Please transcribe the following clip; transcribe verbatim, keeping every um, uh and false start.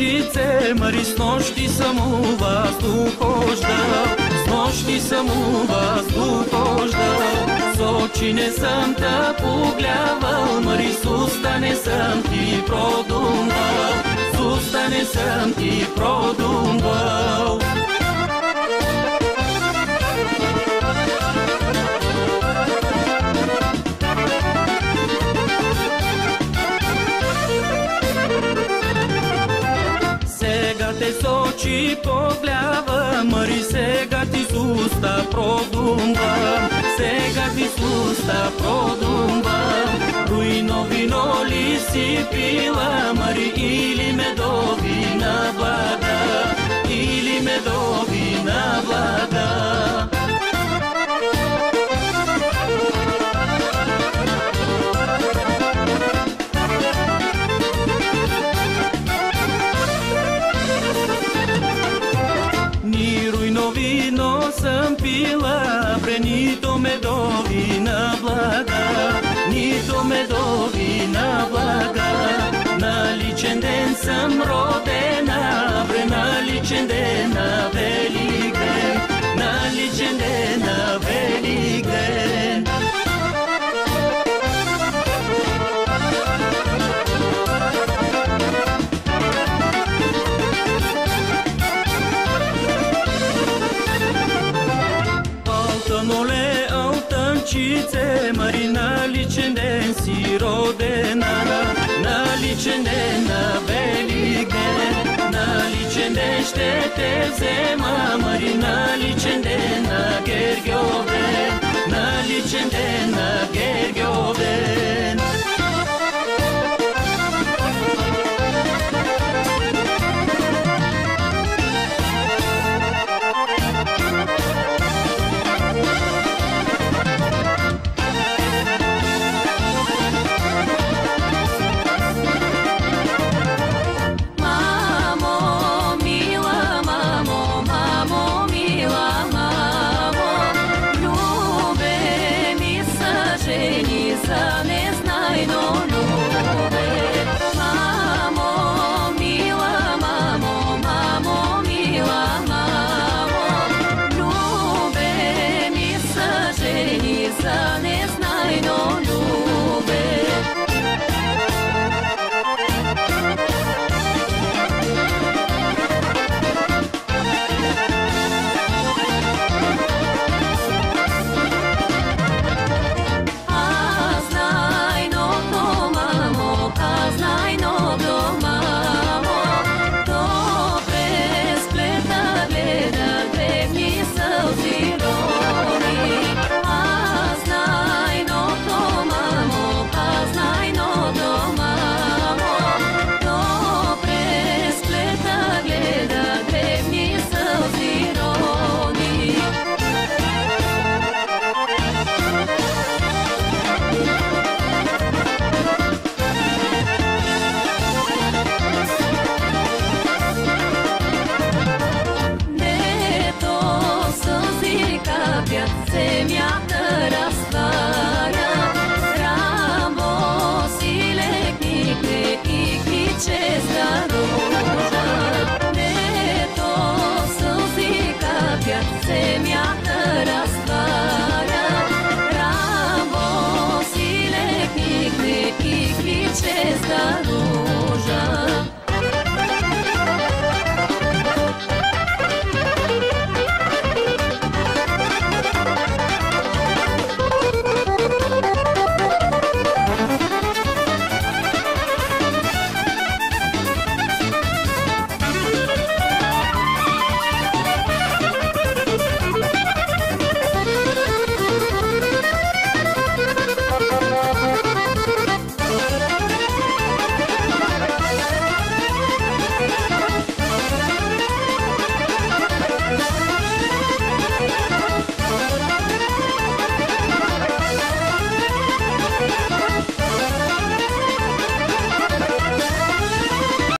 слънчице, Мари, с нощи съм у въздухождал, с нощи съм у въздухождал. С очи не съм те поглявал, Мари, с уста не съм ти продумвал, с уста не съм ти продумвал. Сега те с очи поглявам, Мари, сега ти с уста продумвам, сега ти с уста продумвам. Руино вино ли си пила, Мари, или медовина влага, или медовина влага? Ни руино вино съм пила, бре, нито медовина влага, нито медовина влага. На личен ден съм родена, бре, на личен ден на Великден, на личен ден на Великден. Алтъноле, алтънчице, Мари, на личен ден си родена, на личен ден на Великден, на личен ден ще те взема, Мари, на личен ден на Гергьовден, на личен ден на Гергьовден.